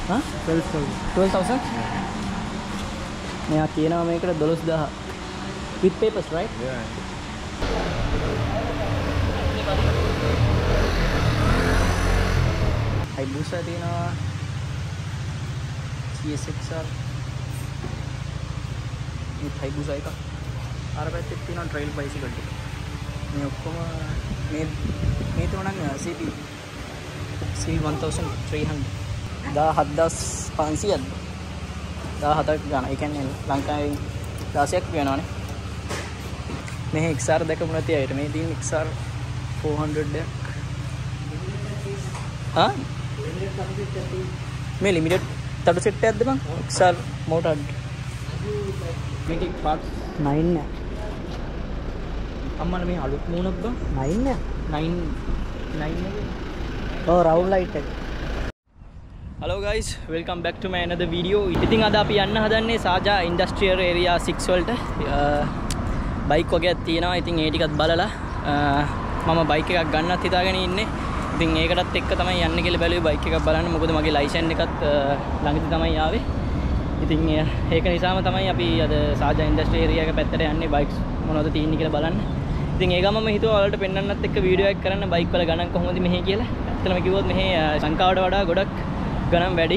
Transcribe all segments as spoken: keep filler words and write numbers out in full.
हाँ twelve thousand मैं කියනවා මේකට දොළොස් දහසක් with papers right Yeah. Hayabusa තියෙනවා C S X R මේ Hayabusa එක අර පැත්තේ තියෙනවා trail bicycle ටික මේ ඔක්කොම මේ මේ තුන නම් C B C B thirteen hundred දහහත් පන්සියයක් දහහතක් ගන්න. ඒ කියන්නේ ලංකාවේ දහසක් වෙනවනේ. මේ X R දැකපු නැති අයට මේ තියෙන X R four hundred එකක්. හා? මේ ලිමිටඩ් තඩු සෙට් එකක්ද බං? X R motored. මේකේ parts nine නෑ. අම්මලා මේ අලුත් මූණක් බං nine නෑ. nine nine නේ. ඔව් round light එක. Hello guys, welcome back to my another video. ඉතින් අද අපි යන්න හදන්නේ සාජා ඉන්ඩස්ට්‍රියල් ඒරියා six වලට. බයික් වගේක් තියෙනවා. ඉතින් ඒ ටිකත් බලලා මම බයික් එකක් ගන්නත් හිතාගෙන ඉන්නේ. ඉතින් ඒකටත් එක්ක තමයි යන්න කියලා බැලුවේ බයික් එකක් බලන්න. මොකද මගේ ලයිසන් එකත් ළඟදී තමයි ආවේ. ඉතින් ඒක නිසාම තමයි අපි අද සාජා ඉන්ඩස්ට්‍රියල් ඒරියා එක පැත්තට යන්නේ බයික්ස් මොනවද තියෙන්නේ කියලා බලන්න. ඉතින් ඒ ගමම හිතුවා ඔයාලට පෙන්වන්නත් එක්ක වීඩියෝ එකක් කරන්න බයික් වල ගණන් කොහොමද මෙහි කියලා. ඇත්තටම කිව්වොත් මෙහි සංකාවට වඩා ගොඩක් ගණන් වැඩි.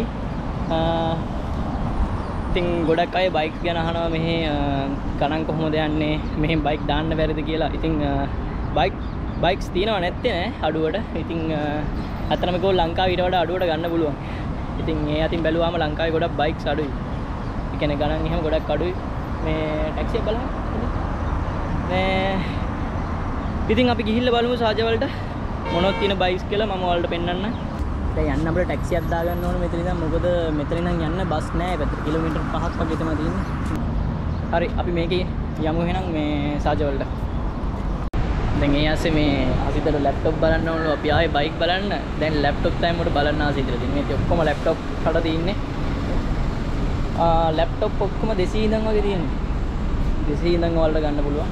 ඉතින් ගොඩක් අය බයික්ස් ගැන අහනවා මෙහි ගණන් කොහොමද යන්නේ මෙහෙන් බයික් දාන්න බැරිද කියලා. ඉතින් බයික් බයික්ස් තියෙනව නැත්තේ නෑ අඩුවට. ඉතින් අතරම ගෝ ලංකාවේ ඊට වඩා අඩුවට ගන්න පුළුවන්. ඉතින් ඒ අතින් බැලුවාම ලංකාවේ ගොඩක් බයික්ස් අඩුයි. ඒ කියන්නේ ගණන් එහෙම ගොඩක් අඩුයි. මේ ටැක්සි එක බලන්න. මේ ඉතින් අපි ගිහිල්ලා බලමු සාජා වලට මොනවද තියෙන බයික්ස් කියලා මම ඔයාලට පෙන්නන්නම්. දැන් යන්න අපිට ටැක්සියක් දාගන්න ඕනේ මෙතන ඉඳන්. මොකද මෙතන ඉඳන් යන්න බස් නෑ. පැත්තට කිලෝමීටර් පහක් වගේ තමයි තියෙන්නේ. හරි අපි මේකේ යමු එහෙනම් මේ සාජා වලට. දැන් ඒ ආසේ මේ ආසිතට ලැප්ටොප් බලන්න ඕනලු. අපි ආයේ බයික් බලන්න. දැන් ලැප්ටොප් තමයි මට බලන්න ආසිතට තියෙන්නේ. මේ ඔක්කොම ලැප්ටොප් කඩ තියෙන්නේ. ආ ලැප්ටොප් ඔක්කොම දෙසීය ඉඳන් වගේ තියෙන්නේ. දෙසීය ඉඳන් වලට ගන්න පුළුවන්.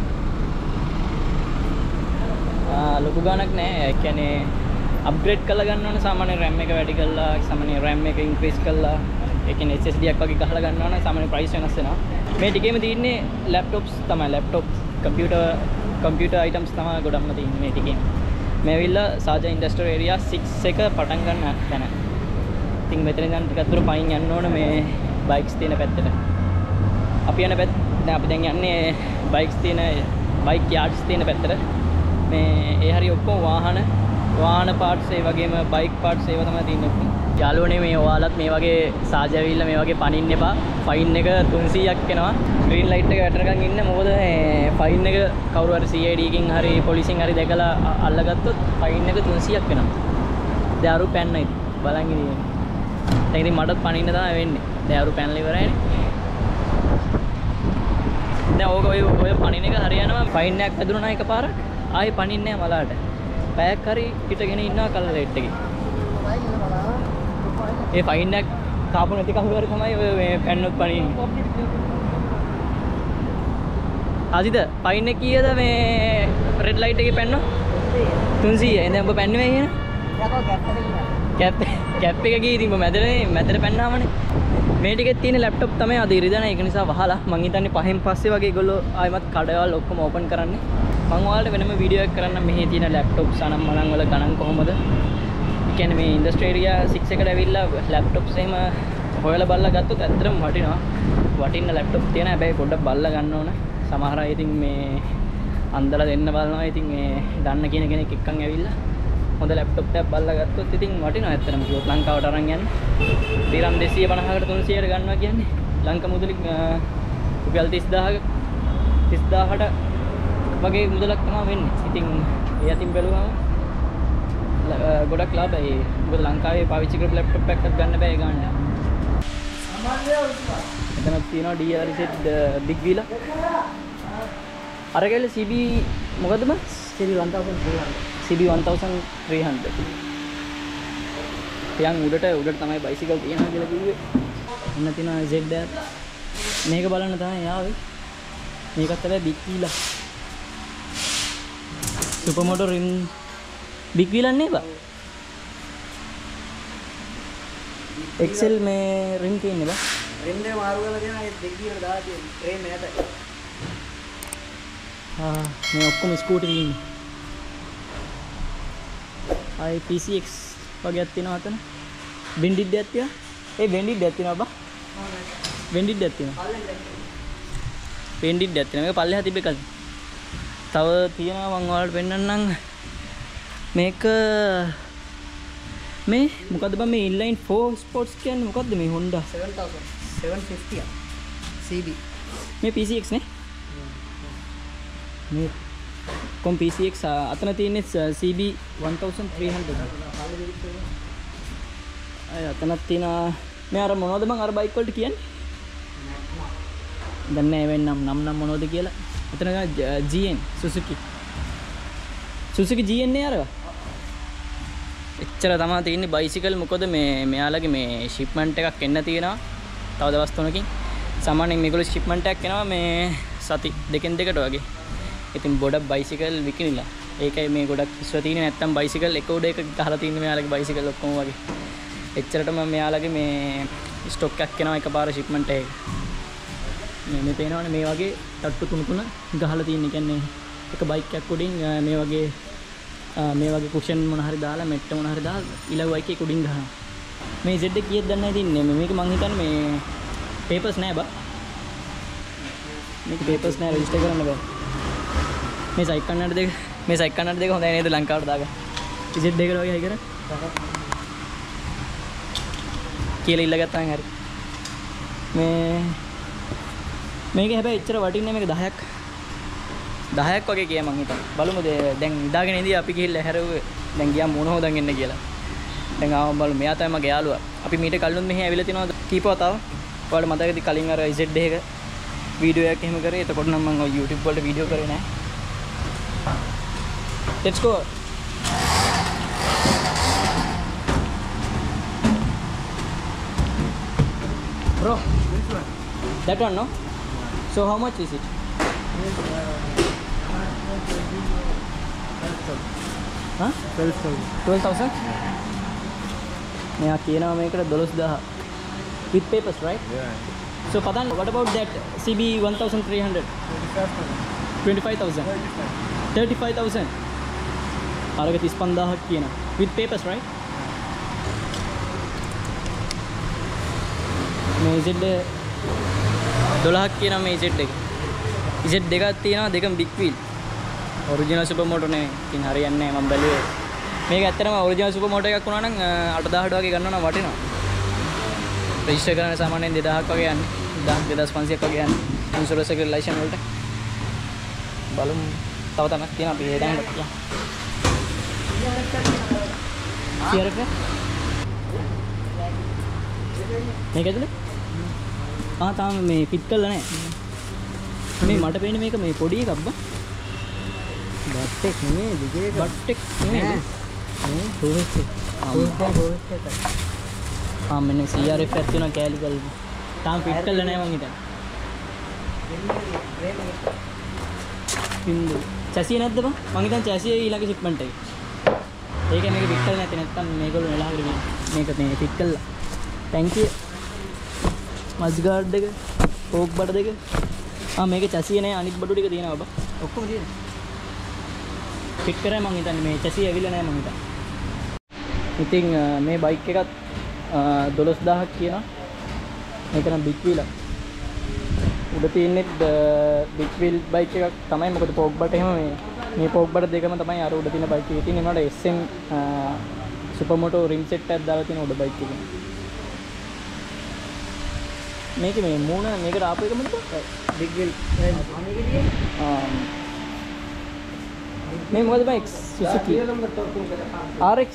ආ ලොකු ගාණක් නෑ. ඒ කියන්නේ අප්ග්‍රේඩ් කරලා ගන්න ඕනේ. සාමාන්‍ය RAM එක වැඩි කරලා සාමාන්‍ය RAM එක ඉන්ක්‍රීස් කරලා ඒ කියන්නේ S S D එකක් වගේ ගහලා ගන්න ඕනේ. සාමාන්‍ය ප්‍රයිස් වෙනස් වෙනවා. මේ ටිකේම තියෙන්නේ ලැප්ටොප්ස් තමයි. ලැප්ටොප් කම්පියුටර් කම්පියුටර් අයිටම්ස් තමයි ගොඩක්ම තියෙන්නේ මේ ටිකේ. මේ ඇවිල්ලා සාජා ඉන්ඩස්ට්‍රියල් ඒරියා six එක පටන් ගන්න තැන. ඉතින් මෙතන ඉඳන් ටිකක් දුර පයින් යන්න ඕනේ මේ බයික්ස් තියෙන පැත්තට. අපි යන පැත්ත දැන් අපි දැන් යන්නේ බයික්ස් තියෙන බයික් යාඩ්ස් තියෙන පැත්තට. මේ ඒ හරිය ඔක්කොම වාහන වාහන පාර්ට්ස් ඒ වගේම බයික් පාර්ට්ස් ඒවා තමයි තියෙන්නේ. යාළුවනේ මේ ඔයාලත් මේ වගේ සාජා ඇවිල්ලා මේ වගේ පනින්න එපා. ෆයින් එක තුන්සීයක් එනවා. ග්‍රීන් ලයිට් එක වැටෙනකන් ඉන්න. මොකද ෆයින් එක කවුරු හරි C I D එකකින් හරි පොලිසියෙන් හරි දැකලා අල්ලගත්තොත් ෆයින් එක තුන්සීයක් වෙනවා. දැන් අරු පැන්නයි බලන් ඉන්නේ. දැන් ඉතින් මටත් පනින්න තමයි වෙන්නේ. දැන් අරු පැනලා ඉවරයිනේ. දැන් ඕක ඔය ඔය පනින එක හරියනවා. ෆයින් එකක් ඇදුණා නම් එකපාරක් ආයේ පනින්නේ නැහැ මලාට. පැයක් හරි හිටගෙන ඉන්නවා කලර් රේට් එකේ. ඒ ෆයින් එක කාපු නැති කවුරු හරි තමයි ඔය මේ පැන්නොත් පනින්නේ. ආදිද ෆයින් එක කීයද මේ රෙඩ් ලයිට් එකේ පැන්නෝ? තුන්සීය. එහෙනම් ඔබ පැන්නේ මේ කියන? කැප් කැප් එක ගියේ ඉතින් ඔබ මැදනේ මැදට පැන්නාමනේ. මේ ටිකේ තියෙන ලැප්ටොප් තමයි අද ඉරිදා නැහැ. ඒක නිසා වහලා මං හිතන්නේ පහෙන් පස්සේ වගේ ඒගොල්ලෝ ආයෙමත් කඩවල් ඔක්කොම ඕපන් කරන්නේ. මම ඔයාලට වෙනම වීඩියෝ එකක් කරන්න මෙහි තියෙන ලැප්ටොප්ස් අනම් මනම් වල ගණන් කොහොමද? ඒ කියන්නේ මේ ඉන්ඩස්ට්‍රියල් ඒරියා six එකට ඇවිල්ලා ලැප්ටොප්ස් එහෙම හොයලා බලලා ගත්තොත් ඇත්තටම වටිනවා. වටින්න ලැප්ටොප් තියෙන හැබැයි පොඩ්ඩක් බලලා ගන්න ඕන. සමහර අය ඉතින් මේ අන්දලා දෙන්න බලනවා. ඉතින් මේ දන්න කියන කෙනෙක් එක්කන් ඇවිල්ලා හොඳ ලැප්ටොප් එකක් බලලා ගත්තොත් ඉතින් වටිනවා ඇත්තටම කිව්වොත් ලංකාවට අරන් යන්න. දිරම් දෙසිය පනහකට තුන්සීයට ගන්නවා කියන්නේ ලංකා මුදලින් රුපියල් තිස් දාහක තිස් දාහකට වගේ මුදලක් තමයි වෙන්නේ. ඉතින් ඒ අතින් බැලුවම ගොඩක් ලාභයි. මොකද ලංකාවේ පාවිච්චි කරපු ලැප්ටොප් එකක් ගන්න බෑ ගන්න. එතන තියෙනවා D R Z big wheel. අරගල C B මොකද්ද මම? C B one thousand three hundred. C B one thousand three hundred. ටිකක් උඩට උඩට තමයි බයිසිකල් තියෙනවා කියලා කිව්වේ. එන්න තියෙනවා Z dash. මේක බලන්න තමයි ආවේ. මේකත් තමයි big wheel. Supermoto rim. Big wheel නේද? एक्सेल में रिम තියෙන්නේ බා रिम दे मारू කරලා දෙනවා ඒ දෙක දිහට දාලා තියෙන ෆ්‍රේම් එකට ආ මේ ඔක්කොම ස්කූටි තියෙන්නේ ආයි P C X වගේක් තියෙනවා අතන බෙන්ඩිඩ් එකක් තියෙනවා ඒ බෙන්ඩිඩ් එකක් තියෙනවා බා බෙන්ඩිඩ් එකක් තියෙනවා බෙන්ඩිඩ් එකක් තියෙනවා මේක පල්ලෙහා තිබ්බ එකද තව තියෙනවා මම ඔයාලට පෙන්නන්නම් මේක මේ මොකද්ද බං මේ ඉන්ලයින් four ස්පෝර්ට්ස් කියන්නේ මොකද්ද මේ Honda seven thousand seven fifty C B මේ P C X නේ මේ කොම් P C X අතන තියෙන්නේ C B thirteen hundred අය අතනක් තියෙනවා මේ අර මොනවද බං අර බයික් වලට කියන්නේ දැන් නෑ වෙන්නම් නම් නම් මොනවද කියලා එතන G N Suzuki Suzuki G N නේ අරවා එච්චර තමයි තියෙන්නේ බයිසිකල් මොකද මේ මෙයාලගේ මේ ෂිප්මන්ට් එකක් එන්න තියෙනවා තව දවස් තුනකින් සාමාන්‍යයෙන් මේගොල්ලෝ ෂිප්මන්ට් එකක් එනවා මේ සති දෙකෙන් දෙකට වගේ ඉතින් ගොඩක් බයිසිකල් විකිනිලා ඒකයි මේ ගොඩක් ඉස්සුව තියෙන්නේ නැත්තම් බයිසිකල් එක උඩ එක ගහලා තියෙන්නේ මෙයාලගේ බයිසිකල් ඔක්කොම වගේ එච්චරටම මෙයාලගේ මේ ස්ටොක් එකක් එනවා එකපාර ෂිප්මන්ට් එකක මේ මේ පේනවනේ මේ වගේ තට්ටු තුන තුන ගහලා තියෙන්නේ කියන්නේ එක බයික් එකක් උඩින් මේ වගේ මේ වගේ කුෂන් මොන හරි දාලා මෙට්ට මොන හරි දාලා ඊළඟ බයික් එක උඩින් ගහනවා මේ Z එක කීයද දන්නේ නැහැ තින්නේ මේක මං හිතන්නේ මේ පේපර්ස් නැහැ බා මේක පේපර්ස් නැහැ රෙජිස්ටර් කරන්න බෑ මේ සයික් කන්නඩ දෙක මේ සයික් කන්නඩ දෙක හොඳයි නේද ලංකාවට දාගන්න Z එකට වගේ හයි කර කියලා ඉල්ල ගත්තාන් හරි මේ මේක හැබැයි එච්චර වටින්නේ මේක දහයක් දහයක් වගේ කිය මං හිතන්නේ බලමු දැන් ඉඳාගෙන ඉඳී අපි ගිහිල්ලා හැරුවේ දැන් ගියා මොන හොදන් එන්න කියලා දැන් ආවම බලමු මෙයා තමයි මගේ යාළුවා අපි මීට කලින් මෙහි ඇවිල්ලා තිනවා කීප වතාව ඔයාලට මතකද කලින් අර Z එකක වීඩියෝ එකක් එහෙම කරේ එතකොට නම් මම ඔය YouTube වලට වීඩියෝ කරේ නෑ let's go bro this one that one no so how much is it huh twelve thousand මෙයා කියනවා මේකට twelve thousand with papers right yeah so padan what about that C B thirteen hundred twenty-five thousand thirty-five thousand අරක thirty-five thousand කියනවා with papers right මේ Z twelve කියනවා මේ Z එක Z දෙකක් තියෙනවා දෙකම big wheel original super moto නේ ඉතින් හරියන්නේ නැහැ මම බැලුවේ මේක ඇත්තටම ඔරිජිනල් සුපර් මෝටෝ එකක් වුණා නම් eight thousand වගේ ගන්නවා නම් වටිනවා රෙජිස්ටර් කරන්න සාමාන්‍යයෙන් two thousand වගේ යන්නේ two thousand five hundred වගේ යන්නේ ඉන්ෂුරන්ස් එකේ ලයිසන් වලට බලමු තව තනක් තියෙනවා අපි හේදන්න කියලා C R F මේක ඇතුලේ ආ තාම මේ ෆිට කරලා නැහැ මේ මට පේන්නේ මේක මේ පොඩි එකක් බා බට් එක නෙමෙයි දිගේ එක බට් එක නෙමෙයි මේ හොරස් එක හොරස් එක ආ මෙන්න C R F එකක් තියෙනවා කැලිකල් තාම ෆිට කරලා නැහැ මං හිතන්නේ පින්දු චැසිය නැද්ද බං මං හිතන්නේ චැසිය ඊළඟ ෂිප්මන්ට් එකේ ඒක මේක ෆිට කරලා නැති නැත්තම් මේගොල්ලෝ වෙලා හරි මේක මේ ෆිට කළා thank you මස් ගාඩ් එක ඕක් බඩ දෙක ආ මේකේ චැසිය නෑ අනිත් බඩු ටික තියෙනවා බා ඔක්කොම තියෙනවා ෆිට කරා මං හිතන්නේ මේ චැසිය ඇවිල්ලා නෑ මං හිතන්නේ ඉතින් මේ බයික් එකත් twelve thousand කියනවා මේක නම් big wheel උඩ තියෙන්නේ big wheel බයික් එකක් තමයි මොකද පොක් බට එහෙම මේ මේ පොක් බට දෙකම තමයි අර උඩ තියෙන බයික් එකේ තියෙන්නේ ඒනට S M supermoto rim set එකක් දාලා තියෙන උඩ බයික් එකේ මේක මේ මූණ මේකට ආපු එක මොකද big wheel ආ මේ මොකද bike Suzuki R X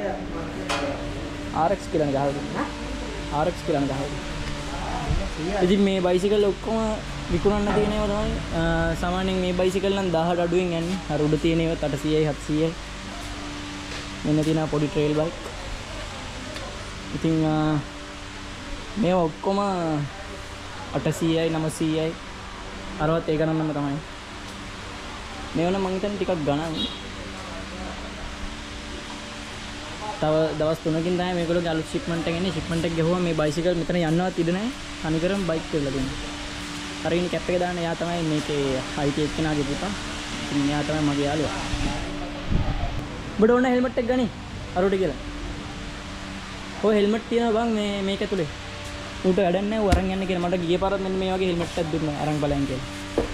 R X කියලා ගහලා R X කියලා ගහලා ඉතින් මේ බයිසිකල් ඔක්කොම විකුණන්න තියෙන ඒවා තමයි සාමාන්‍යයෙන් මේ බයිසිකල් නම් one thousand අඩුවෙන් යන්නේ අර උඩ තියෙන ඒවා eight hundred seven hundred මෙන්න තියෙන පොඩි ට්‍රේල් බයික් ඉතින් මේ ඔක්කොම eight hundred nine hundred අරවත් ඒ ගණන්ම තමයි මේව නම් මං හිතන්නේ ටිකක් ගණන් තව දවස් තුනකින් තමයි මේගොල්ලෝගේ අලුත් ෂිප්මන්ට් එක එන්නේ. ෂිප්මන්ට් එක ගෙහුවා මේ බයිසිකල් මෙතන යන්නවත් ඉඩ නැහැ. අනිකරම බයික් කියලා දෙන්නේ. අර ඉන්නේ කැප් එක දාන්න එයා තමයි මේකේ හයිට් එක කෙනාගේ පුතා. ඉතින් එයා තමයි මගේ යාළුවා. ඔබට ඕන හෙල්මට් එක ගනි. අරෝට කියලා. ඔය හෙල්මට් තියෙනවා බං මේ මේක ඇතුලේ. ඌට වැඩක් නැහැ. ඌ අරන් යන්න කියලා. මට ගිය පාරත් මෙන්න මේ වගේ හෙල්මට් එකක් දුන්නා. අරන් බලයන් කියලා.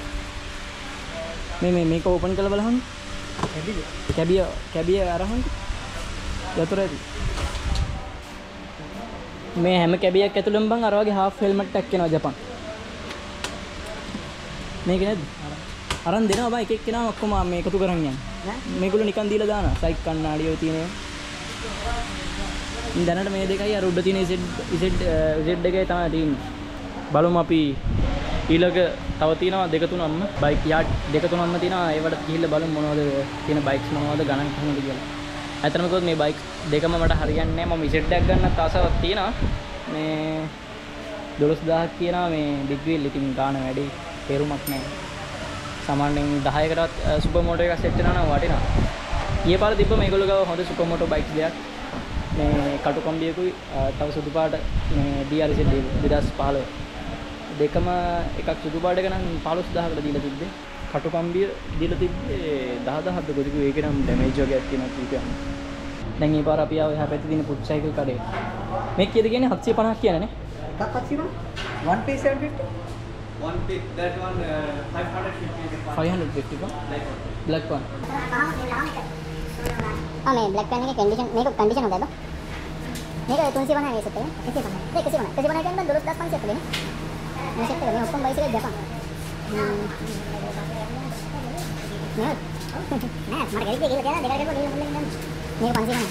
මේ මේ මේක ඕපන් කරලා බලහන්. කැබිය. කැබිය කැබිය අරහන්. යතුරු ඇති. මේ හැම කැබියක් ඇතුළෙම බං අර වගේ හාෆ් හෙල්මට් එකක් එනවා ජපන්. මේක නේද? අරන් දෙනවා බං එක එක කෙනාම ඔක්කොම මේ එකතු කරන් යන්නේ. මේගොල්ලෝ නිකන් දීලා දානවා. සයික් කණ්ණාඩි ඔය තියෙනවා. දැනට මේ දෙකයි අර උඩ තියෙන Z Z Z එකේ තමයි තියෙන්නේ. බලමු අපි ඊළඟ තව තියෙනවා දෙක තුනක්ම බයික් යාඩ් දෙක තුනක්ම තියෙනවා. ඒවට ගිහිල්ලා බලමු මොනවද තියෙන බයික්ස් මොනවද ගණන් කොහොමද කියලා. ඇත්තටම කිව්වොත් මේ බයික් දෙකම මට හරියන්නේ නැහැ. මම Z එකක් ගන්නත් ආසාවක් තියෙනවා. මේ දොළොස් දහසක් කියනවා මේ බිග් වීල්. ඉතින් ගාණ වැඩි තේරුමක් නැහැ. සාමාන්‍යයෙන් දහයකටත් සුපර් මෝටෝ එකක් සෙට් වෙනවා නම් වටිනවා. ඊයේ පාර තිබ්බ මේගොල්ලෝ ගාව හොඳ සුපර් මෝටෝ බයික්ස් දෙයක්. මේ කටු කොම්බියකුයි තව සුදු පාට මේ D R Z දෙදාස් පහළොව දෙකම එකක් සුදු පාට එක නම් පහළොස් දහසකට දීලා තිබ්බේ. කටු කොම්බිය දීලා තිබ්බේ දහ දහක්ද ගොඩක ඒක නම් ඩැමේජ් වගේක් තියෙනවා කියන්නේ. දැන් මේ පාර අපි ආව එහා පැත්තේ තියෙන පුට් සයිකල් කඩේ. මේක කීයද කියන්නේ හත්සිය පනහක් කියන්නේ නේ? එකක් හත්සිය පනහ. one piece seven fifty. One pick, that one uh, five hundred fifty. five fifty का? Black one. हाँ मैं ब्लैक पेन के कंडीशन मेरे को कंडीशन होता है तो मेरे को तुलसी बना है सकते हैं कैसे बना है कैसे बना कैसे बना के अंदर दो दस पाँच सकते हैं मैं सकते हैं ओपन बाइक से जापान मैं मैं हमारे घर पे ये लगा देखा देखो ये बोल लेंगे मेरे को पाँच बना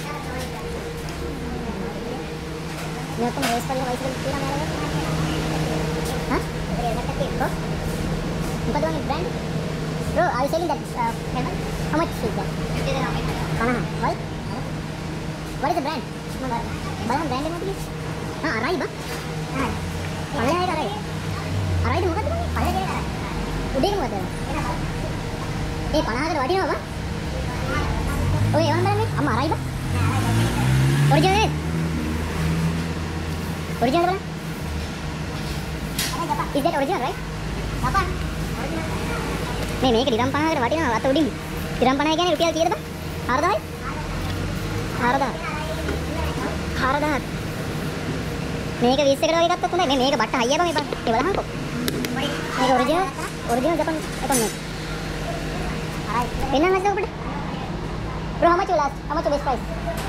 मैं ओपन रेस पर बाइक से पूरा मेरा हाँ ये लगता है को उनका जो brand bro are you selling that uh, helmet how much is that Panaha why what is the brand බලන්න brand එක මොකද ආ අරයි බා පළල එක අරයි අරයිද මොකද පළල එක අරයි උඩේක මොකද ඒ පනහකට වටිනවා බා ඔය එවන්න බලන්න අම්මා අරයි බා ඔරිජිනල් නේද ඔරිජිනල් බලන්න is that original right Japan original මේ මේක දිරම් පනහකට වටිනවා අත උඩින් දිරම් පනහ කියන්නේ රුපියල් කීයද බං හාරදහයි හාරදහයි හාරදහයි මේක විස් එකට වගේ ගත්තත් හොඳයි මේ මේක බට්ට හයිය බං මේ බං ඒ බලහන්කෝ මේක ඔරිජිනල් ඔරිජිනල් ජපන් එකක් මේක හරයි පෙන්නන්න නැද්ද ඔබට bro how much you last how much your best price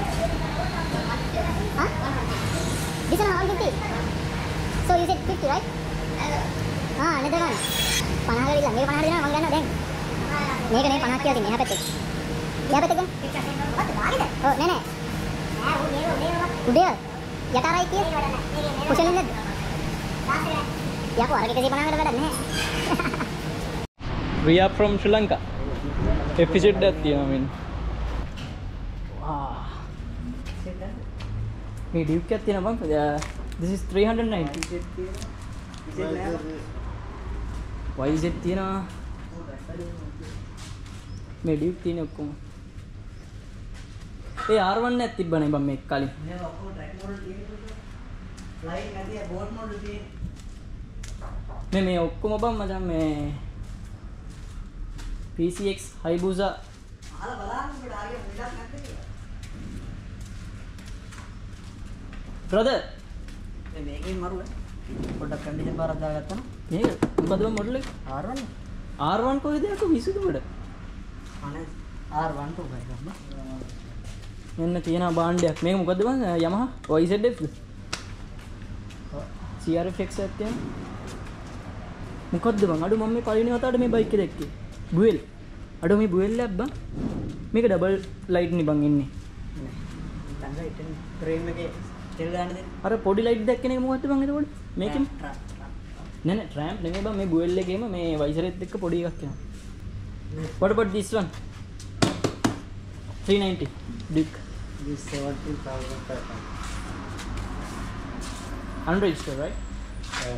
huh this one all fifty so you said fifty right ah නේද ගන්න පනහකට විලා මේක පනහකට දෙනවා මම ගන්නවා දැන් මේක නේ පනහක් කියලා තියෙන්නේ එහා පැත්තේ එහා පැත්තේ ගන්න what වාගේද ඔව් නෑ නෑ නෑ උඩේ උඩේ උඩේ යටාරයි කියේ කුෂන් නේද යකෝ අර කිසි පනහකට වැඩක් නැහැ We are from Sri Lanka. Episode එකක් තියෙනවා මෙන්න. වා. මේ ඩියුක් එකක් තියෙනවා බං. This is three ninety. Y Z තියෙනවා. මේ ඩියුක් තියෙන ඔක්කොම. ඒ R one එකක් තිබ්බනේ බං මේක කලින්. මේ ඔක්කොම ට්‍රැක් මොඩල් තියෙනවා. ෆ්ලයිට් නැති බෝට් මොඩල් තියෙනවා. මේ මේ ඔක්කොම බං මචං මේ P C X Hayabusa අහලා බලන්න ඔබට ආගේ මුලක් නැද්ද කියලා. brother මේ මේකෙන් මරුව පොඩ්ඩක් කන්ඩිෂන් බාරක් දාගත්තා නම් මේක මොකද බං මොඩල් එක R one R one කොහෙද යකෝ විසුදු වල අනේ R one to ගන්න මෙන්න තියෙන භාණ්ඩයක් මේක මොකද බං Yamaha Y Z F C R F X එකක් තියෙන මොකද්ද බං අඩු මම මේ පළවෙනි වතාවට මේ බයික් එක දැක්කේ බුවෙල් අඩු මේ බුවෙල් ලැබ් බං මේක ඩබල් ලයිට් නේ බං ඉන්නේ තංග ඉතින් ෆ්‍රේම් එකේ තෙල් ගන්න දෙන්න අර පොඩි ලයිට් දැක්කේ නේ මොකද්ද බං එතකොට මේකෙන් නෑ නෑ ට්‍රැම්ප් නෙමෙයි බං මේ බුවෙල් එකේම මේ වයිසර් එකත් එක්ක පොඩි එකක් එනවා what about this one three ninety Duke this seventy thousand five hundred unregistered right yeah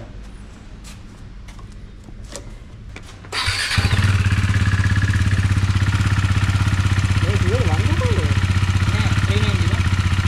නෑ three ninety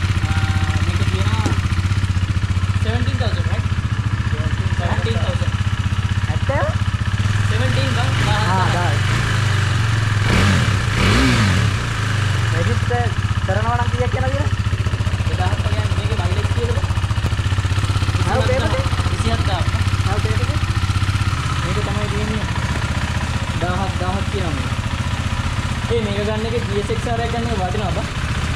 one එකේ G S X R එකක් ගන්න එක වටිනවා බා.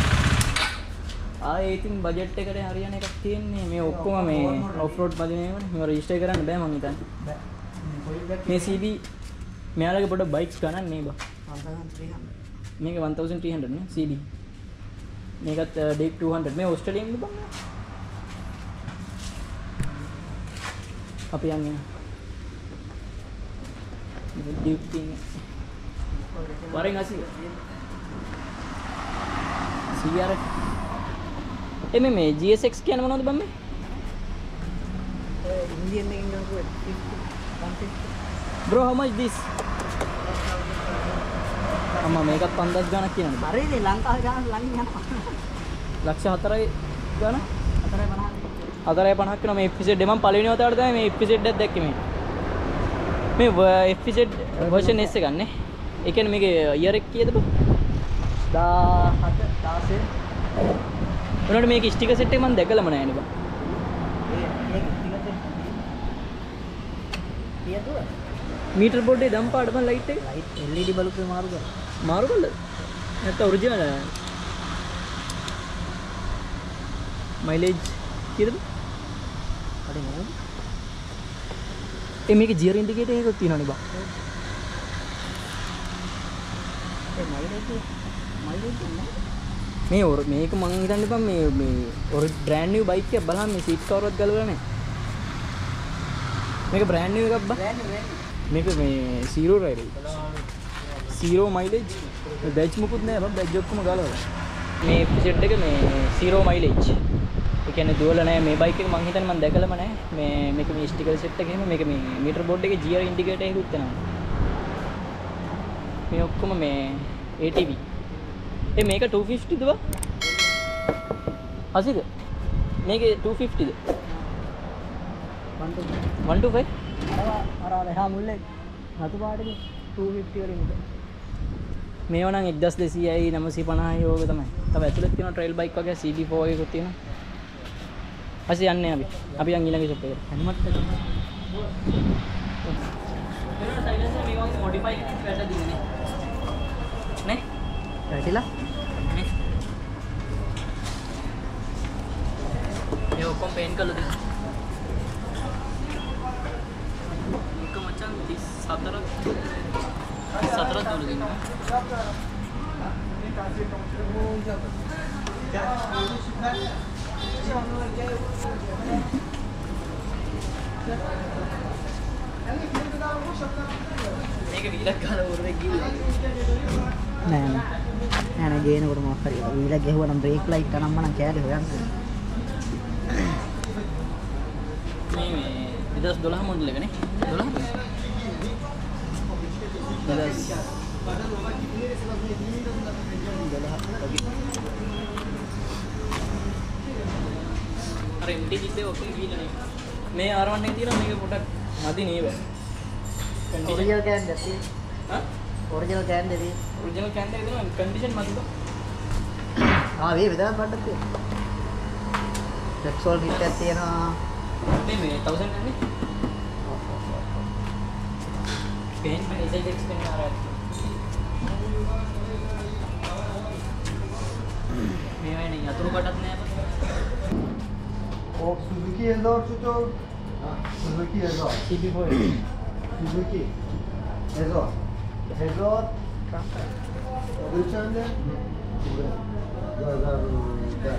ආයේ ඉතින් බජට් එකට හරියන එකක් තියෙන්නේ. මේ ඔක්කොම මේ ඔෆ් රෝඩ් පදිනේවනේ. මේව රෙජිස්ටර් කරන්න බෑ මං හිතන්නේ. මේ C B මෙයාලගේ පොඩ බයික්ස් ගණන් නේ බා. මේක one thousand three hundred නේ C B. මේකත් Duke two hundred මේ ඕස්ට්‍රේලියානු බං. අපි යන්නේ. Duke තියෙන්නේ. වරෙන් අසි. C R එමෙ මේ G S X කියන්නේ මොනවද බං මේ? ඉන්දියන් එකකින් ගන්නකො one fifty. Bro, how much this? අම්මා මේකත් පන්දාස් ගණක් කියනනේ. හරිනේ ලංකාවේ ගාන ළඟින් යනවා. ලක්ෂ හතරයි ගාන? හතරයි පනහක්. හතරයි පනහක් වෙනවා මේ F Z මම පළවෙනි වතාවට තමයි මේ F Z එකක් දැක්කේ මේ. මේ F Z version S එකක් නේ. ඒ කියන්නේ මේකේ year එක කීයද බං? දහහත දාසය. උනට මේක ස්ටිකර් සෙට් එක මම දැකලම නැහැ නේ බං. මේක ටිකක් තියදුව. මීටර් බෝඩ් එකේ දම් පාඩ බං ලයිට් එක. Light L E D bulb එක මාරු කරා. මාරු කළාද? නැත්නම් ඔරිජිනල් මයිලේජ් කීයද? හරි නේද? ඒ මේකේ ජියර් ඉන්ඩිකේටර් එකක් තියෙනවනේ බං. ඒ මයිලේජ් මයිලේජ් නෑ. මේ ඔර මේක මං හිතන්නේ බං මේ මේ ඔර බ්‍රෑන්ඩ් නිව් බයික් එකක් බලන්න මේ සීට් කවර්වත් ගලවලා නැහැ. මේක බ්‍රෑන්ඩ් නිව් එකක් බං. මේක මේ zero රයිඩ් zero mileage බැච් මොකුත් නැහැ බං බැච් ඔක්කොම ගලවලා. මේ එපිසෝඩ් එක මේ zero mileage. ඒ කියන්නේ දුවල නැහැ මේ බයික් එක මං හිතන්නේ මං දැකලම නැහැ. මේ මේක මේ ස්ටිකර් සෙට් එක එහෙම මේක මේ මීටර් බෝඩ් එකේ ජියර් ඉන්ඩිකේටර් එකකුත් තියෙනවා. මේ ඔක්කොම මේ A T V. ඒ මේක two fifty ද බං? අසිද? මේකේ two fifty ද? one two five අර අර එහා මුල්ලේ රතු පාටේ two fifty වලින් ඉඳ. මේවා නම් twelve hundred nine fifty ඕක තමයි. තව ඇතුළේ තියෙන ට්‍රේල් බයික් වගේ C B four එකකුත් තියෙනවා. අසි යන්නේ අපි. අපි යන් ඊළඟ ෂොප් එකට. හැමෝටම තමයි. ඒකට සයිලන්සර් මේක වගේ මොඩිෆයි කරලා වැට දින්නේ නේ. වැටිලා? නේ. ඒ ඔක්කොම පේන්ට් කරලා දෙන්න. එක මචං තිස් හතරක් සතරක් දොල දෙනවා. මේක වීලක් ගාලා උරේ ගිහිල්ලා නෑ නෑ. නෑ නෑ ගේනකොට මොකක් හරි වීලක් ගැහුවා නම් බ්‍රේක් ලයිට් අනම්ම නම් කෑලේ හොයන්න. මේ මේ දෙදහස් දොළහ මොඩල් එක නේ දොළහ දෙදහස් අර M T ජිප් එක ඔක්කොම ගිහිල්ලා නේ මේ R one එක තියෙනවා මේක පොඩක් මදි නේද ඔරිජිනල් කෑන් දැක්කේ. හා ඔරිජිනල් කෑන් දෙදී. ඔරිජිනල් කෑන් එක දෙනවා කන්ඩිෂන් මදිද ආ මේ විතරක් බඩක් තියෙනවා. ඩෙක්සෝල් කිට් එකක් තියෙනවා. මේ මේ one thousand නේ පේන් මේ S X පේන් ආරයි මේ වෙන්නේ යතුරු කටත් නෑ අපිට O Suzuki Ezor tutuyor. Suzuki Ezor. C B four Suzuki Ezor. Ezor. Which one then? The the the.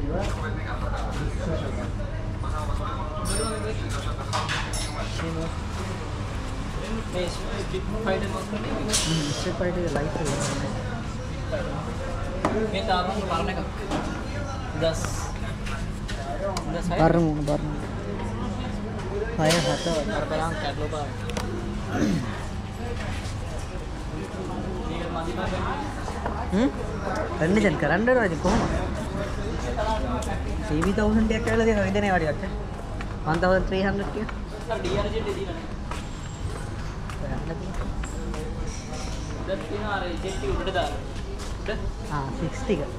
මේ ස්ට්‍රීට් ෆයිටර් මොකක්ද ස්ට්‍රීට් ෆයිටර් එක ලයිට් එක. මේ තාම පරණ එකක් දස් දස් හය බර්මු බර්මු. හය හත අර බලන්න කැටලොග් එක මේක මදි බෑ හ්ම් කන්ඩිෂන් කරන්න ඕනද ඉතින් කොහොමද? C B one thousand එකක් කියලා දෙනවා ඉඳනේ වඩියට. one thousand three hundred කියලා. අර D R Z දීලා නේ දැන් තියෙන අර ජෙට් එක උඩට දාලා ආ sixty එක.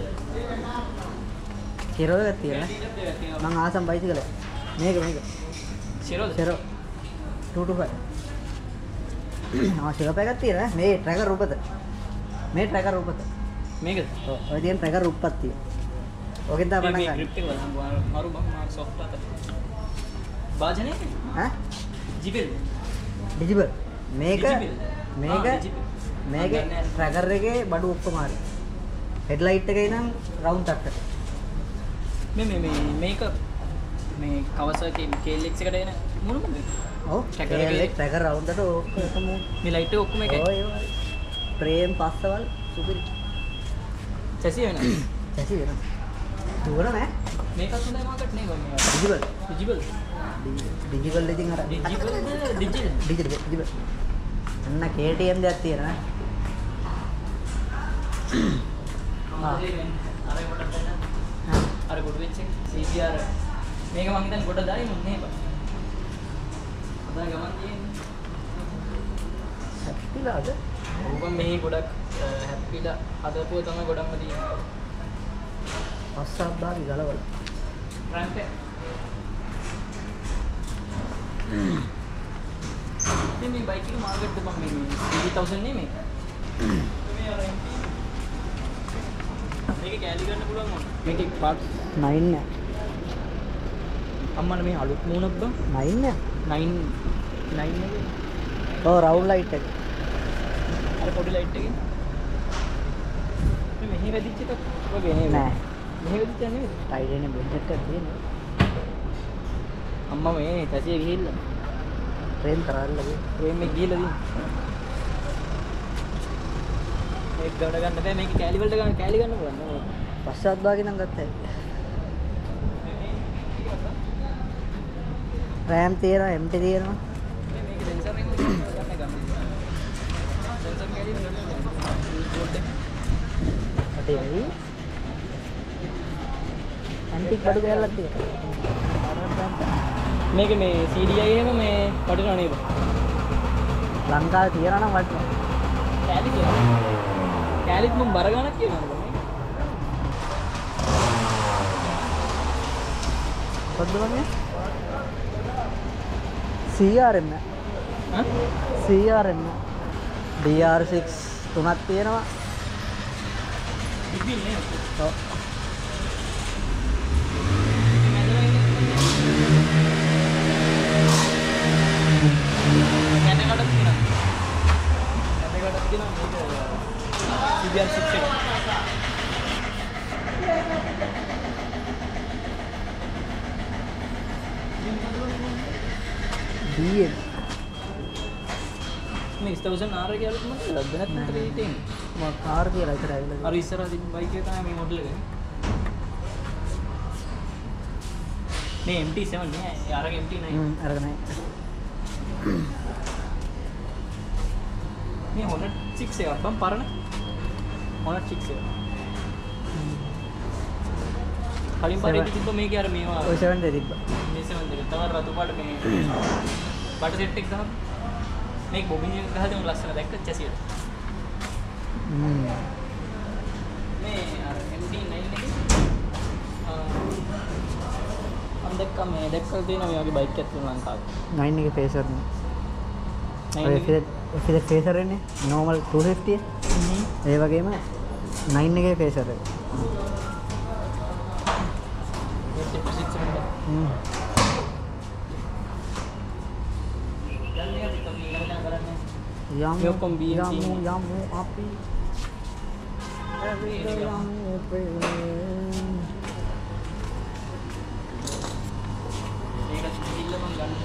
කෙරෝ එකක් තියෙනවා. මං ආසම් බයිසිකල. මේක මේක. සිරෝද කෙරෝ two twenty-five. ආ ෂෙලප් එකක් තියෙනවා. මේ ට්‍රැකර් රූපත. මේ ට්‍රැකර් උපත. මේකද? ඔව්. ඔය තියෙන ට්‍රැකර් උප්පත් තියෙනවා. ඔකෙන් තමයි පටන් මේ ගන්න. grip එක බලන්න මරු බං මාක් soft අත. වාජනේ? ඈ? ජිබෙල්. ඩිජිබල්. මේක Digital. මේක ආ, digital. මේකේ ආ, නෑ. ට්‍රැකර් එකේ බඩු ඔක්කොම හරි. හෙඩ්ලයිට් එකේ නම් රවුන්ඩ් තට්ට. මේ මේ මේ මේක මේ Kawasaki K L X එකට එන මොනවද? ඔව්. Tracker ට්‍රැකර් එකේ- එක ට්‍රැකර් රවුන්ඩ් එකට ඔක්කොම මේ ලයිට් එක ඔක්කොම එකයි. ඔය ඔය. ප්‍රේම් පස්සවල් සුපිරි. චැසි වෙනවා. ඇසි වෙනවා. දුර නෑ. මේකත් හොඳයි මාකට් නේ බං. ඩිජිබල්. ඩිජිබල්. ඩිජිබල් ඉතින් අර ඩිජිබල් ඩිජිටල්. ඩිජිබල් ඩිජිබල්. අන්න K T M දෙයක් තියෙනවා. අර කොට දෙන්න. අර කොට වෙච්ච C P R මේක මං හිතන්නේ කොට දායි මොන්නේ බං. අද ගමන් තියෙන්නේ. හැප්පිලාද? ඔබ මේ ගොඩක් හැප්පිලා හදපුව තමයි ගොඩක්ම තියෙන්නේ. පස්සක් බාගි ගලවල. රැම්ප් එක. ඉතින් මේ බයික් එක මාර්කට් එක මම මේ three thousand නේ මේක. මේ අර M P. මේක කැලි ගන්න පුළුවන් මොන? මේකේ පාර්ට්ස් නයින් නෑ. අම්මන මේ අලුත් මූණක් බං. නයින් නෑ. nine nine එක. ඔව් රවුන්ඩ් ලයිට් එක. අර පොඩි ලයිට් එකේ. මේ මෙහි වැදිච්ච එක වගේ නේද? නෑ. මෙහි වැදිච්ච නෙවෙයි. ටයිඩේනේ බෙන්ඩ් එකක් තියෙනවා. අම්මා මේ තැසිය ගිහිල්ලා. ට්‍රේන් තරල්ලගේ. ට්‍රේන් එක ගිහිල්ලා දින්. ඒක ගඩ ගන්න බෑ මේක කැලි වලට ගන්න කැලි ගන්න පුළුවන් නේද? පස්සක් බාගි නම් ගත්තා. RAM තියෙනවා M T තියෙනවා. මේක සෙන්සර් එකෙන් ගන්න ගන්න. සෙන්සර් කැලි වලට බෝඩ් එක. අටේයි. ඇන්ටික් බඩු ගෑල්ලක් තියෙනවා. මේක මේ C D I එහෙම මේ වටිනව නේද? ලංකාවේ තියනවා නම් වටිනවා. කැලි කියලා. කැලිත් මම බර ගණක් කියනවාද මේ? කොද්ද වගේ? C R M. හා? C R M. D R six තුනක් තියෙනවා. ඉතින් නේ. ඔව්. කැටකටත් තියෙනවා. කැටකටත් තියෙනවා මේක C B R six එක. D M. මේ thousand R කියලා මොකද ලද්ද නැත්නම් ඉතින් මම කාර් කියලා ඉතර ඇවිල්ලා. අර ඉස්සරහ තිබ්බ බයික් එක තමයි මේ මොඩල් එක. මේ M T seven නේ අර M T nine. හ්ම් අරගෙන. මේ Honda six එකක් බම් පරණ. Honda six එක. කලින් පරිදි තිබ්බ මේකේ අර මේවා ඔය seven දෙ තිබ්බා. මේ seven දෙක තමයි රතු පාට මේ බට සෙට් එක ගහම මේක බොබින් එක ගහලා දෙමු ලස්සන දැක්ක චැසියට. හ්ම්. මේ අර M T nine එකේ මම දැක්කා මේ දැක්කල් තියෙන මේ වගේ බයික් එකක් තියෙනවා ලංකාවේ. nine එකේ පේසර් නේ. nine ඔය එකේ. ෆිලෙට් පේසර් එන්නේ normal two fifty. හ්ම්. ඒ වගේම nine එකේ පේසර් එක. ඒක six එක. හ්ම්. ගන්නේ අද තමයි ඊළඟට කරන්නේ. යමු මේ ඔක්කොම B M T යමු නේ. යමු අපි every day යමු අපේ. මේක කිල්ල මම ගන්න.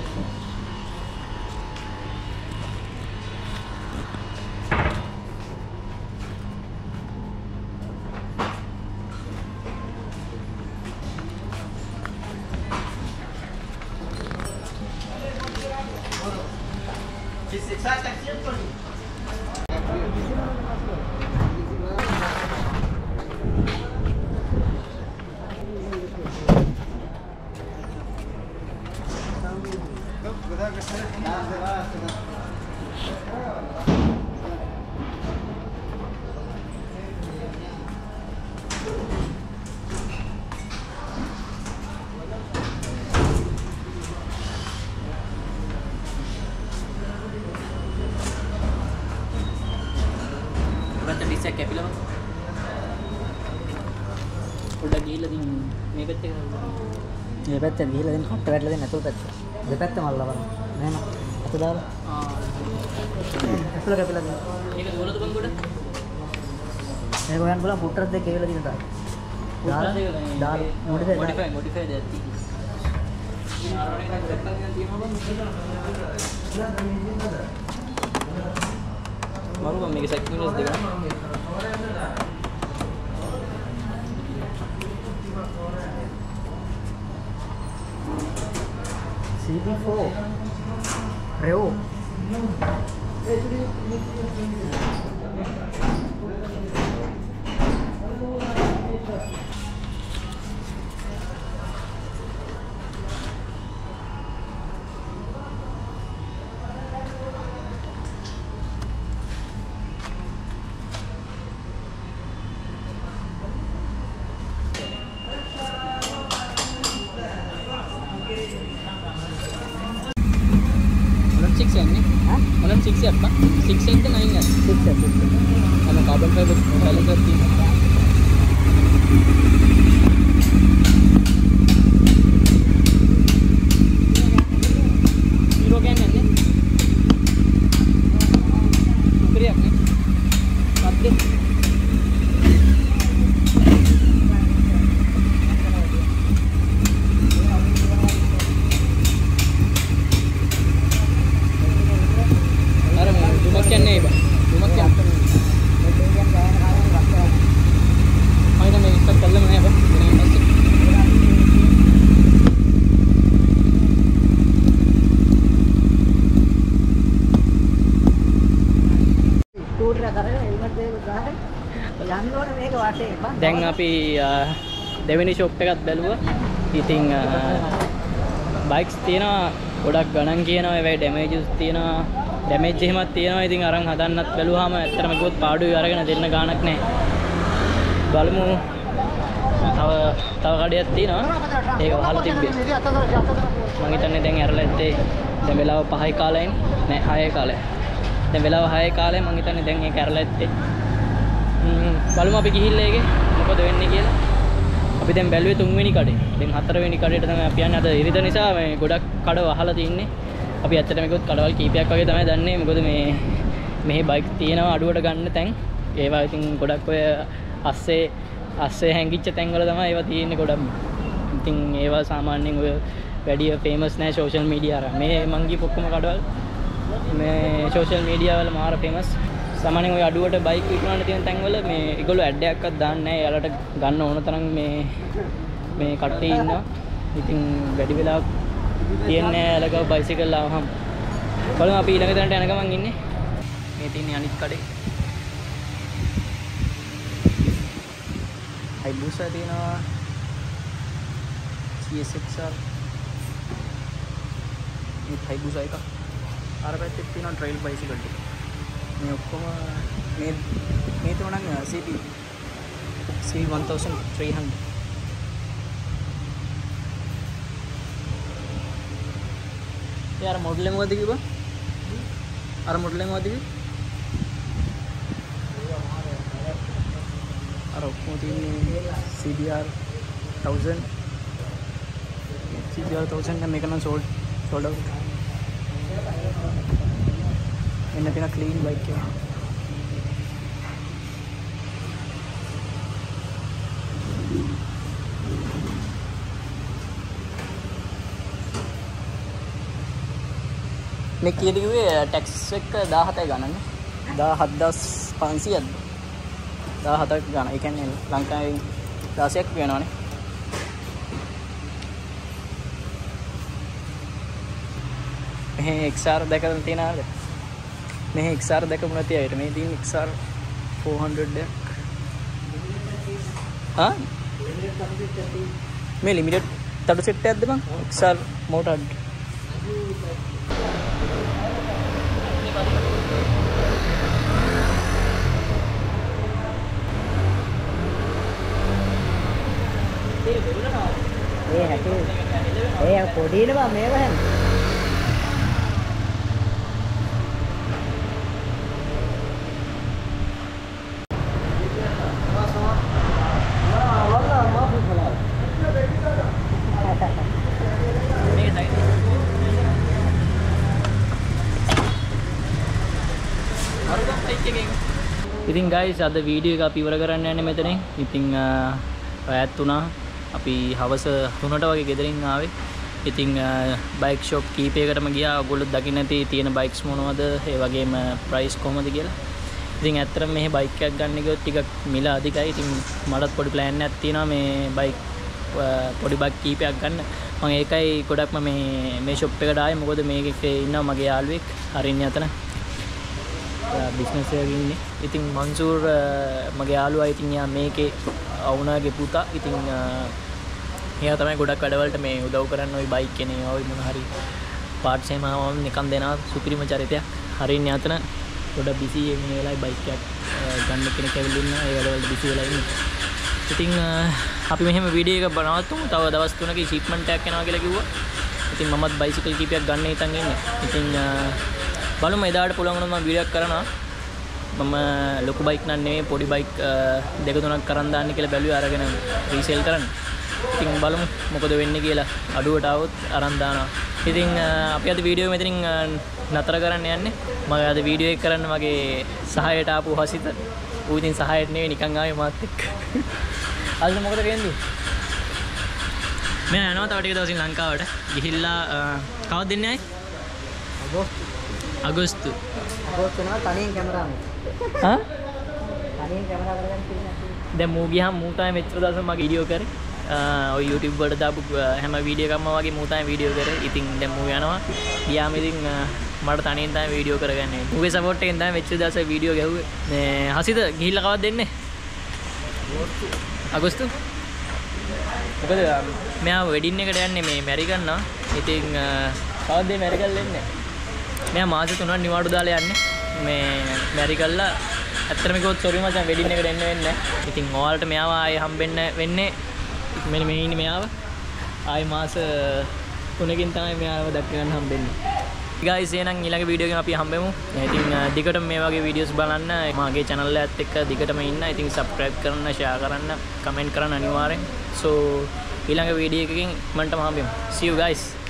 පොඩ්ඩක් ගිහිල්ලා දින් මේ පැත්තේ කරලා. මේ පැත්තට ගිහිල්ලා දෙන්න කට්ට වැටලා දෙන්න අතුල් පැත්ත. දෙපැත්තම අල්ලවන්න. නෑ නෑ. අත දාලා. ආ. ඇතුළ කැපිලා දෙන්න. මේක දුවලද බං ගොඩ? මේක හොයන්න බලන්න පුට්ටස් දෙක කියලා දින තායි. දාලා දාලා මොඩිෆයි මොඩිෆයි මොඩිෆයි දෙයක් තියෙනවා. මරු මේක සෙක්ටිනස් දෙක. C P four Reo six යන්නේ ඈ මොනවාද six එකක් බං six එකද nine එකද six six අර කාබන් ෆයිබර් බැලන්සර් තියෙනවා හීරෝ කියන්නේ යන්නේ උපරියක් නේ මැද්දේ දැන් අපි දෙවෙනි ෂොප් එකත් බැලුවා. ඉතින් බයික්ස් තියෙනවා ගොඩක් ගණන් කියනවා. ඒවයි ඩැමේජස් තියෙනවා. ඩැමේජ් එහෙමත් තියෙනවා. ඉතින් අරන් හදන්නත් බැලුවාම ඇත්තටම කිව්වොත් පාඩුවේ අරගෙන දෙන්න ගාණක් නැහැ. බලමු තව තව කඩයක් තියෙනවා. ඒක වහලා තිබ්බේ. මම හිතන්නේ දැන් ඇරලා ඇත්තේ දැන් වෙලාව පහයි කාලයෙන් නෑ හයයි කාලය. දැන් වෙලාව හයයි කාලය මම හිතන්නේ දැන් ඒක ඇරලා ඇත්තේ. බලමු අපි ගිහිල්ලා ඒකේ මොකද වෙන්නේ කියලා. අපි දැන් බැලුවේ තුන්වෙනි කඩේ. දැන් හතරවෙනි කඩේට තමයි අපි යන්නේ. අද ඉරිද නිසා මේ ගොඩක් කඩ වහලා තින්නේ. අපි ඇත්තටම කිව්වොත් කඩවල් කීපයක් වගේ තමයි දන්නේ. මොකද මේ මෙහි බයික් තියෙනවා අඩුවට ගන්න තැන්. ඒවා ඉතින් ගොඩක් ඔය අස්සේ අස්සේ හැංගිච්ච තැන්වල තමයි ඒවා තියෙන්නේ ගොඩක්. ඉතින් ඒවා සාමාන්‍යයෙන් ඔය වැඩි ෆේමස් නැහැ සෝෂල් මීඩියා අර. මේ මං ගිහපු ඔක්කොම කඩවල් මේ සෝෂල් මීඩියා වල මාර ෆේමස්. සාමාන්‍යයෙන් ඔය අඩුවට බයික් විකුණන තියෙන තැන්වල මේ ඒගොල්ලෝ ඇඩ් එකක්වත් දාන්නේ නැහැ. යාලට ගන්න ඕන තරම් මේ මේ කට්ටිය ඉන්නවා. ඉතින් වැඩි වෙලාවක් තියන්නේ යාලගව බයිසිකල් ආවහම. බලමු අපි ඊළඟ තැනට යන ගමන් ඉන්නේ. මේ තියෙන්නේ අනිත් කඩේ. හයිබුසා තියෙනවා. C S X R මේ හයිබුසා එක. අර පැත්තේ තියෙනවා ට්‍රේල් බයිසිකල් ටික. මේ ඔක්කොම මේ මේ තුන නම් C P C one thousand three hundred. यार मॉडल में मोदी की बा अरे मॉडल में मोदी की अरे Modi C B R thousand C B R thousand का मेकना सोल्ड सोल्ड आउट इन्हें तीना क्लीन बाइक के මේ කීයද කිව්වේ ටැක්ස් එක දාහතයි ගණන්නේ දාහදස් පන්සියයක්ද දාහතක් ගන්න. ඒ කියන්නේ ලංකාවේ දාසයක් වෙනවනේ. මෙහි X R දැකලා තියෙනවද? මෙහි X R දැකමු නැති අයට මේ තියෙන X R four hundred එකක්. හා මේ ලිමිටඩ් තඩු සෙට් එකක්ද බං? X R motored ඒ හැටි ඒ පොඩිනේ බා මේව හැම ඉතින් guys අද වීඩියෝ එක අපි ඉවර කරන්න යන්නේ මෙතනින්. ඉතින් රාත් තුනක් අපි හවස තුනට වගේ ගෙදරින් ආවේ. ඉතින් බයික් ෂොප් කීපයකටම ගියා. ඔයගොල්ලෝ දකින්න නැති තියෙන බයික්ස් මොනවද, ඒ වගේම ප්‍රයිස් කොහමද කියලා. ඉතින් ඇත්තටම මේ බයික් එකක් ගන්න ගියොත් ටිකක් මිල අධිකයි. ඉතින් මටත් පොඩි ප්ලෑන් එකක් තියෙනවා මේ බයික් පොඩි බයික් කීපයක් ගන්න. මම ඒකයි ගොඩක්ම මේ මේ ෂොප් එකට ආවේ. මොකද මේකේ ඉන්නවා මගේ යාළුවෙක් හරින්නේ අතන බිස්නස් එකක ඉන්නේ. ඉතින් මන්සූර් මගේ යාළුවා. ඉතින් යා මේකේ අවුනාගේ පුතා. ඉතින් එයා තමයි ගොඩක් වැඩවලට මේ උදව් කරන්න ওই බයික් කෙනේ ওই මොන හරි පාර්ට්ස් එහෙම ආවම නිකන් දෙනවා සුපිරිම චරිතයක්. හරින්නේ අතන ගොඩක් බිසි මේ වෙලාවේ බයික් එකක් ගන්න කෙනෙක් ඇවිල්ලා ඉන්නවා. ඒ වැඩවලට බිසි වෙලා ඉන්නේ. ඉතින් අපි මෙහෙම වීඩියෝ එකක් බලනවත්තුමු. තව දවස් තුනක ෂිප්මන්ට් එකක් එනවා කියලා කිව්වා. ඉතින් මමත් බයිසිකල් කීපයක් ගන්න හිතන් ඉන්නේ. ඉතින් බලමු එදාට පුළුවන් වුණොත් මම වීඩියෝ එකක් කරනවා. මම ලොකු බයික් නන් නෙවෙයි පොඩි බයික් දෙක තුනක් කරන් දාන්න කියලා බැලුවා අරගෙන රීසේල් කරන්න. ඉතින් බලමු මොකද වෙන්නේ කියලා. අඩුවට આવොත් අරන් දානවා. ඉතින් අපි අද වීඩියෝ මෙතනින් නතර කරන්න යන්නේ. මම අද වීඩියෝ එක කරන්න මගේ සහායට ආපු හසිත. ඌ ඉතින් සහායට නෙවෙයි නිකන් ආවේ මාත් එක්ක. අද මොකද කියන්නේ? මම යනවා තව ටික දවසින් ලංකාවට. ගිහිල්ලා කවද්ද දෙන්නේ ආයි? අගෝස්තු. අගෝස්තු නවා තනියෙන් කැමරාව. හා? තනියෙන් කැමරාව කරගන්න තියෙනවා. දැන් මූ ගියාම මූ තමයි මෙච්චර දවසක් මගේ වීඩියෝ කරේ. ඔය YouTube වලට දාපු හැම වීඩියෝ එකක්ම වගේ මූ තමයි වීඩියෝ කරේ. ඉතින් දැන් මූ යනවා. ගියාම ඉතින් මට තනියෙන් තමයි වීඩියෝ කරගන්නේ. මූගේ සපෝට් එකෙන් තමයි මෙච්චර දවසක් වීඩියෝ ගැහුවේ. මේ හසිත ගිහිල්ලා කවද්ද දෙන්නේ? අගෝස්තු. මොකද මෙයා වෙඩින් එකට යන්නේ මේ ඇමරිකන් නා. ඉතින් කවද්ද මේ ඇමරිකන් එන්නේ? මෙයා මාස තුනක් නිවාඩු දාලා යන්නේ. මේ ඇමරිකන්ලා ඇත්තටම කිව්වොත් සෝරි මචං වෙඩින් එකට එන්න වෙන්නේ නැහැ. ඉතින් ඔයාලට මෙයාව ආයේ හම්බෙන්න වෙන්නේ මෙන්න මේ ඉන්නේ මෙයාව. ආයේ මාස තුනකින් තමයි මෙයාව දැක්ක ගන්න හම්බෙන්නේ. guys එහෙනම් ඊළඟ වීඩියෝ එකෙන් අපි හම්බෙමු. ඉතින් දිගටම මේ වගේ වීඩියෝස් බලන්න මාගේ channel එකත් එක්ක දිගටම ඉන්න. ඉතින් subscribe කරන්න, share කරන්න, comment කරන්න අනිවාර්යෙන්. so ඊළඟ වීඩියෝ එකකින් මන්ටම හම්බෙමු. see you guys.